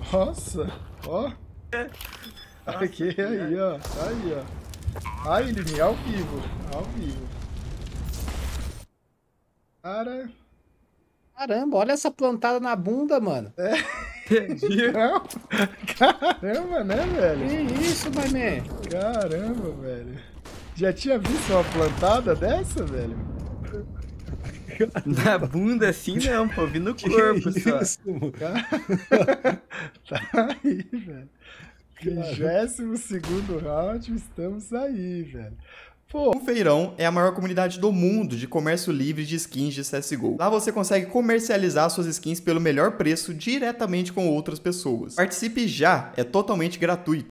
Nossa, ó. Aqui, aí, ó. Aí, ó. Aí, Liminha, ao vivo. Ao vivo. Cara. Caramba, olha essa plantada na bunda, mano. Não. Caramba, né, velho? Que isso, mané? Caramba, velho. Já tinha visto uma plantada dessa, velho? Na bunda assim não, pô. Vi no corpo só. Isso, mano. Tá aí, velho. 22º round, estamos aí, velho. Pô, O Feirão é a maior comunidade do mundo de comércio livre de skins de CSGO. Lá você consegue comercializar suas skins pelo melhor preço diretamente com outras pessoas. Participe já, é totalmente gratuito.